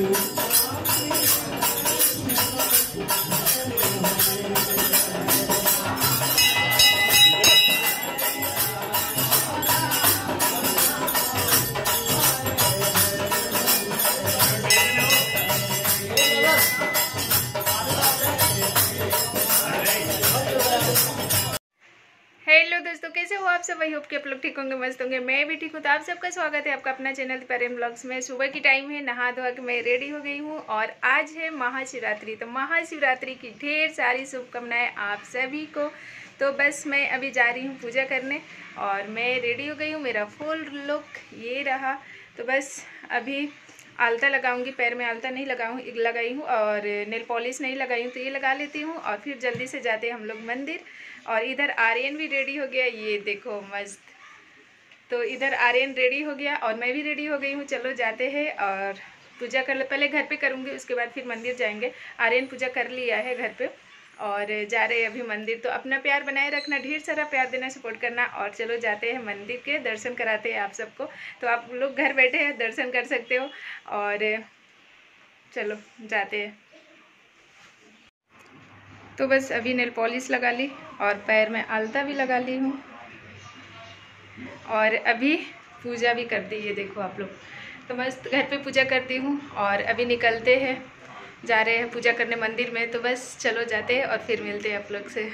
Hello दोस्तों, कैसे हो आप सब? वही होप कि आप लोग ठीक होंगे, मस्त होंगे। मैं भी ठीक हूँ। तो आप सबका स्वागत है आपका अपना चैनल पेरेन ब्लॉग्स में। सुबह की टाइम है, नहा धोआ के मैं रेडी हो गई हूँ और आज है महाशिवरात्रि। तो महाशिवरात्रि की ढेर सारी शुभकामनाएं आप सभी को। तो बस मैं अभी जा रही हूँ पूजा करने और मैं रेडी हो गई हूँ। मेरा फुल लुक ये रहा। तो बस अभी आलता लगाऊंगी, पैर में आलता नहीं लगाई हूँ और नेल पॉलिश नहीं लगाई हूँ, तो ये लगा लेती हूँ और फिर जल्दी से जाते हैं हम लोग मंदिर। और इधर आर्यन भी रेडी हो गया, ये देखो मस्त। तो इधर आर्यन रेडी हो गया और मैं भी रेडी हो गई हूँ। चलो जाते हैं और पूजा कर ले। पहले घर पे करूँगी, उसके बाद फिर मंदिर जाएंगे। आर्यन पूजा कर लिया है घर पे और जा रहे हैं अभी मंदिर। तो अपना प्यार बनाए रखना, ढेर सारा प्यार देना, सपोर्ट करना। और चलो जाते हैं मंदिर के दर्शन कराते हैं आप सबको। तो आप लोग घर बैठे हैं, दर्शन कर सकते हो। और चलो जाते हैं। तो बस अभी नेल पॉलिश लगा ली और पैर में आलता भी लगा ली हूँ और अभी पूजा भी कर दी। ये देखो आप लोग, तो मस्त घर पे पूजा करती हूँ और अभी निकलते हैं, जा रहे हैं पूजा करने मंदिर में। तो बस चलो जाते हैं और फिर मिलते हैं आप लोग से।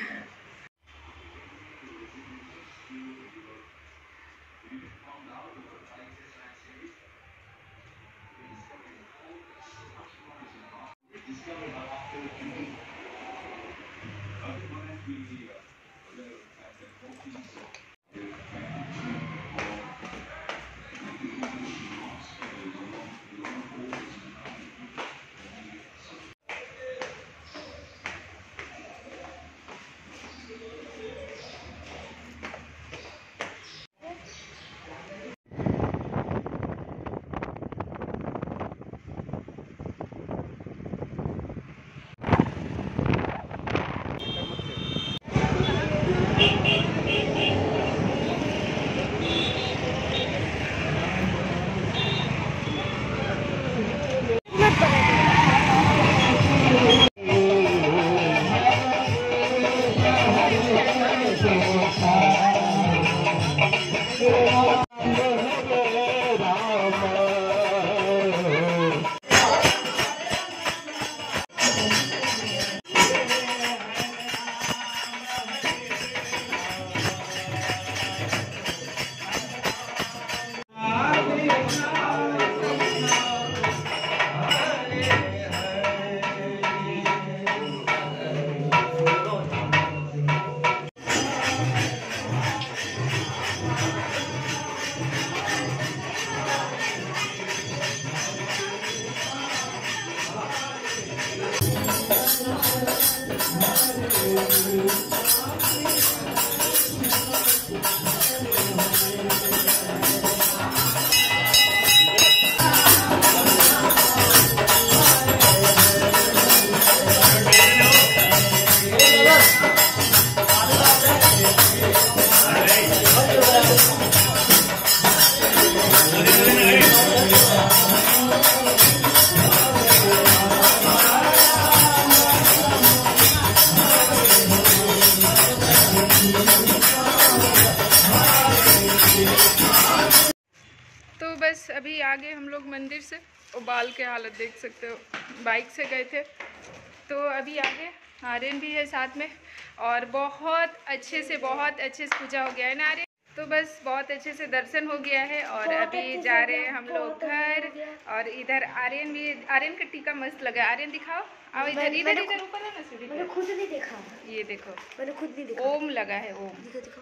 तो बस अभी आ गए हम लोग मंदिर से। और बाल के हालत देख सकते हो, बाइक से गए थे। तो अभी आगे आर्यन भी है साथ में और बहुत अच्छे से पूजा हो गया है ना आर्यन। तो बस बहुत अच्छे से दर्शन हो गया है और अभी जा रहे हैं हम लोग घर। और इधर आर्यन भी, आर्यन का टीका मस्त लगा। आर्यन दिखाओ, आओ इधर इधर इधर ऊपर है ना सीढ़ी पे। मैंने खुद नहीं देखा, ये देखो, मैंने खुद नहीं देखा। ओम लगा है, ओम। दिखा दिखा,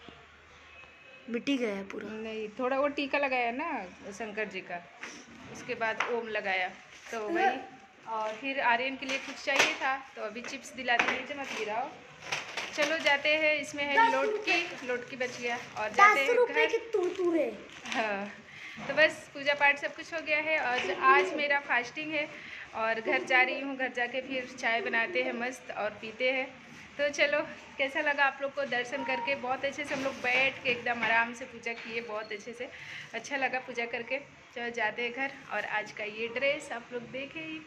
मिट्टी गया है पूरा। नहीं, थोड़ा वो टीका लगाया ना शंकर जी का, उसके बाद ओम लगाया। तो वही। और फिर आर्यन के लिए कुछ चाहिए था, तो अभी चिप्स दिलाते नीचे मत गिराओ। चलो जाते हैं। इसमें है लोटकी बच गया और जाते हैं घर। हाँ, तो बस पूजा पाठ सब कुछ हो गया है और आज मेरा फास्टिंग है और घर जा रही हूँ। घर जाके फिर चाय बनाते हैं मस्त और पीते हैं। तो चलो, कैसा लगा आप लोग को दर्शन करके? बहुत अच्छे से हम लोग बैठ के एकदम आराम से पूजा किए, बहुत अच्छे से अच्छा लगा पूजा करके। चलो जाते हैं घर। और आज का ये ड्रेस आप लोग देखे ही।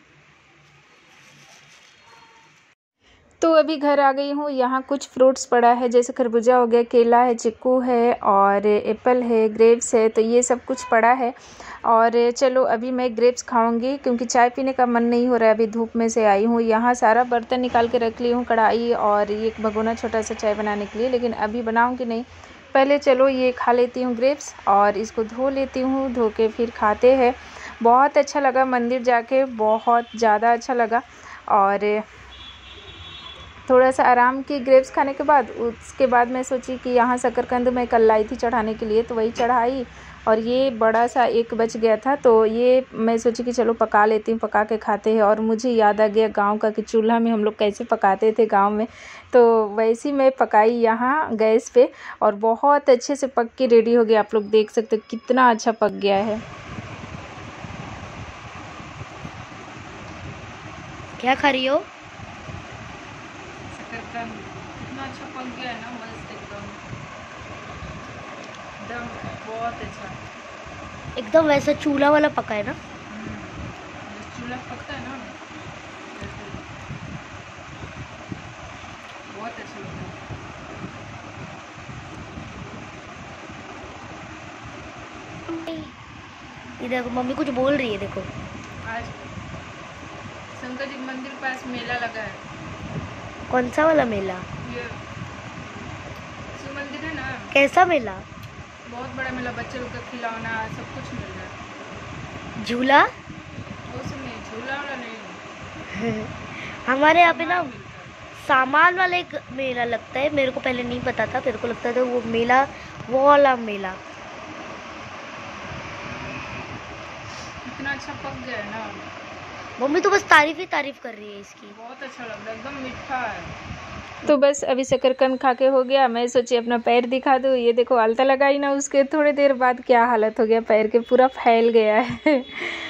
तो अभी घर आ गई हूँ। यहाँ कुछ फ्रूट्स पड़ा है, जैसे खरबूजा हो गया, केला है, चिक्कू है और एप्पल है, ग्रेप्स है, तो ये सब कुछ पड़ा है। और चलो अभी मैं ग्रेप्स खाऊंगी क्योंकि चाय पीने का मन नहीं हो रहा है। अभी धूप में से आई हूँ। यहाँ सारा बर्तन निकाल के रख ली हूँ, कढ़ाई और ये एक भगोना छोटा सा चाय बनाने के लिए, लेकिन अभी बनाऊँगी नहीं। पहले चलो ये खा लेती हूँ ग्रेप्स और इसको धो लेती हूँ, धो के फिर खाते हैं। बहुत अच्छा लगा मंदिर जाके, बहुत ज़्यादा अच्छा लगा। और थोड़ा सा आराम की ग्रेप्स खाने के बाद, उसके बाद मैं सोची कि यहाँ शकरकंद मैं कल लाई थी चढ़ाने के लिए, तो वही चढ़ाई। और ये बड़ा सा एक बच गया था, तो ये मैं सोची कि चलो पका लेती हूँ, पका के खाते हैं। और मुझे याद आ गया गांव का कि चूल्हा में हम लोग कैसे पकाते थे गांव में, तो वैसी मैं पकाई यहाँ गैस पे और बहुत अच्छे से पक के रेडी हो गया। आप लोग देख सकते हो कितना अच्छा पक गया है। क्या खा रही हो? कितना अच्छा पक गया है ना, मस्त एकदम एकदम बहुत अच्छा। एकदम वैसा चूल्हा वाला पका है ना? चूल्हा पकता है ना, बहुत अच्छा लगता है। इधर मम्मी कुछ बोल रही है, देखो। आज शंकर जी मंदिर के पास मेला लगा है। कौन सा वाला मेला? ये शिव मंदिर है ना। कैसा मेला? बहुत बड़ा मेला, बच्चे लोग का खिलौना सब कुछ मिल रहा है। झूला? उसमें झूला वाला नहीं, हमारे यहाँ पे ना मिलता है। सामान वाला एक मेला लगता है। मेरे को पहले नहीं पता था, मेरे को लगता था वो मेला, वो वाला मेला। इतना अच्छा पक गया है ना, मम्मी तो बस तारीफ ही तारीफ कर रही है इसकी। बहुत अच्छा लग रहा है, एकदम मीठा है। तो बस अभी शकरकंद खा के हो गया। मैं सोची अपना पैर दिखा दूँ। ये देखो आलता लगाई ना, उसके थोड़ी देर बाद क्या हालत हो गया, पैर के पूरा फैल गया है।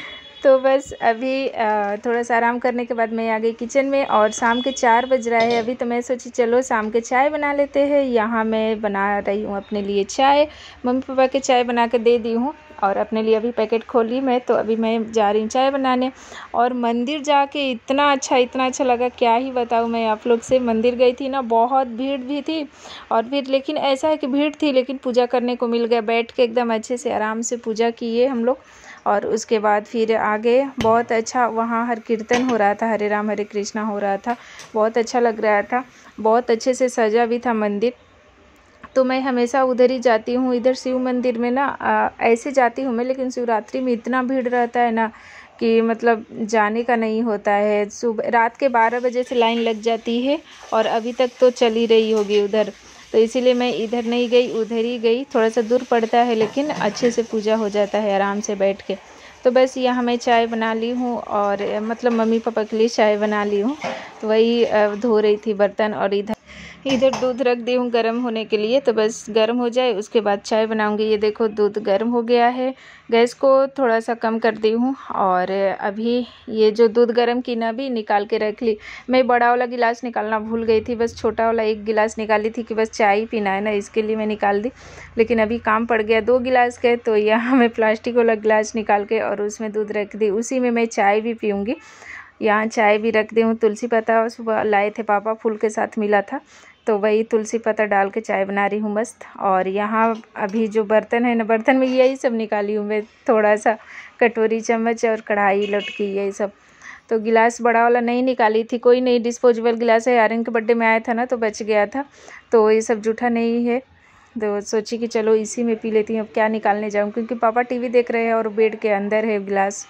तो बस अभी थोड़ा सा आराम करने के बाद मैं आ गई किचन में और शाम के 4 बज रहा है अभी। तो मैं सोची चलो शाम के चाय बना लेते हैं। यहाँ मैं बना रही हूँ अपने लिए चाय, मम्मी पापा के चाय बना के दे दी हूँ और अपने लिए अभी पैकेट खोली मैं। तो अभी मैं जा रही हूँ चाय बनाने। और मंदिर जाके इतना अच्छा लगा, क्या ही बताऊँ मैं आप लोग से। मंदिर गई थी ना, बहुत भीड़ भी थी और फिर लेकिन ऐसा है कि भीड़ थी लेकिन पूजा करने को मिल गया। बैठ के एकदम अच्छे से आराम से पूजा किए हम लोग। और उसके बाद फिर आगे बहुत अच्छा वहाँ हर कीर्तन हो रहा था, हरे राम हरे कृष्णा हो रहा था, बहुत अच्छा लग रहा था। बहुत अच्छे से सजा भी था मंदिर। तो मैं हमेशा उधर ही जाती हूँ, इधर शिव मंदिर में ना ऐसे जाती हूँ मैं, लेकिन शिवरात्रि में इतना भीड़ रहता है ना कि मतलब जाने का नहीं होता है। सुबह रात के 12 बजे से लाइन लग जाती है और अभी तक तो चल ही रही होगी उधर। तो इसीलिए मैं इधर नहीं गई, उधर ही गई। थोड़ा सा दूर पड़ता है लेकिन अच्छे से पूजा हो जाता है आराम से बैठ के। तो बस यहाँ मैं चाय बना ली हूँ और मतलब मम्मी पापा के लिए चाय बना ली हूँ। तो वही धो रही थी बर्तन और इधर दूध रख दी हूँ गर्म होने के लिए। तो बस गर्म हो जाए उसके बाद चाय बनाऊँगी। ये देखो दूध गर्म हो गया है, गैस को थोड़ा सा कम कर दी हूँ। और अभी ये जो दूध गर्म की ना भी निकाल के रख ली। मैं बड़ा वाला गिलास निकालना भूल गई थी, बस छोटा वाला एक गिलास निकाली थी कि बस चाय ही पीना है ना, इसके लिए मैं निकाल दी। लेकिन अभी काम पड़ गया, 2 गिलास गए तो यहाँ मैं प्लास्टिक वाला गिलास निकाल के और उसमें दूध रख दी, उसी में मैं चाय भी पीऊँगी। यहाँ चाय भी रख दी हूँ। तुलसी पत्ता सुबह लाए थे पापा, फूल के साथ मिला था, तो वही तुलसी पत्ता डाल के चाय बना रही हूँ मस्त। और यहाँ अभी जो बर्तन है ना, बर्तन में यही सब निकाली हूँ मैं, थोड़ा सा कटोरी चम्मच और कढ़ाई लटकी यही सब। तो गिलास बड़ा वाला नहीं निकाली थी, कोई नहीं, डिस्पोजेबल गिलास है, आर्यन के बर्थडे में आया था ना तो बच गया था, तो ये सब जूठा नहीं है। तो सोची कि चलो इसी में पी लेती हूँ, अब क्या निकालने जाऊँ, क्योंकि पापा टीवी देख रहे हैं और बेड के अंदर है गिलास।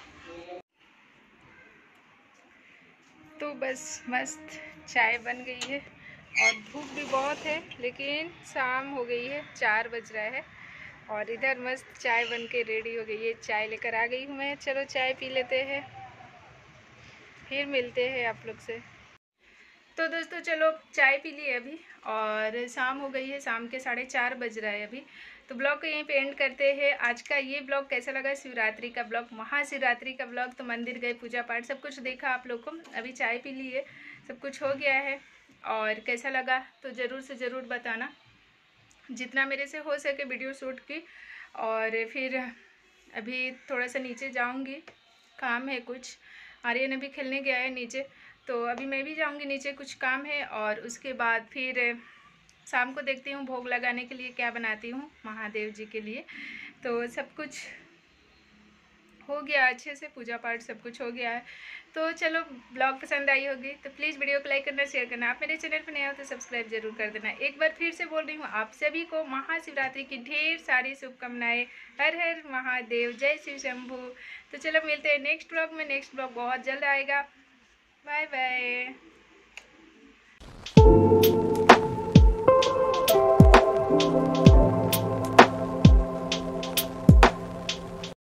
तो बस मस्त चाय बन गई है और धूप भी बहुत है, लेकिन शाम हो गई है, 4 बज रहा है और इधर मस्त चाय बन के रेडी हो गई है। चाय लेकर आ गई हूँ मैं, चलो चाय पी लेते हैं, फिर मिलते हैं आप लोग से। तो दोस्तों चलो चाय पी ली अभी और शाम हो गई है, शाम के 4:30 बज रहा है अभी। तो ब्लॉग को यहीं पे एंड करते हैं। आज का ये ब्लॉग कैसा लगा, शिवरात्रि का ब्लॉग, महाशिवरात्रि का ब्लॉग। तो मंदिर गए, पूजा पाठ सब कुछ देखा आप लोग को, अभी चाय पी ली है, सब कुछ हो गया है और कैसा लगा तो ज़रूर से ज़रूर बताना। जितना मेरे से हो सके वीडियो शूट की। और फिर अभी थोड़ा सा नीचे जाऊंगी, काम है कुछ। आर्यन अभी खेलने गया है नीचे, तो अभी मैं भी जाऊंगी नीचे, कुछ काम है। और उसके बाद फिर शाम को देखती हूँ भोग लगाने के लिए क्या बनाती हूँ महादेव जी के लिए। तो सब कुछ हो गया अच्छे से, पूजा पाठ सब कुछ हो गया है। तो चलो, ब्लॉग पसंद आई होगी तो प्लीज़ वीडियो को लाइक करना, शेयर करना। आप मेरे चैनल पर नए हो तो सब्सक्राइब जरूर कर देना। एक बार फिर से बोल रही हूँ, आप सभी को महाशिवरात्रि की ढेर सारी शुभकामनाएं। हर हर महादेव, जय शिव शंभू। तो चलो मिलते हैं नेक्स्ट ब्लॉग में। नेक्स्ट ब्लॉग बहुत जल्द आएगा। Bye bye.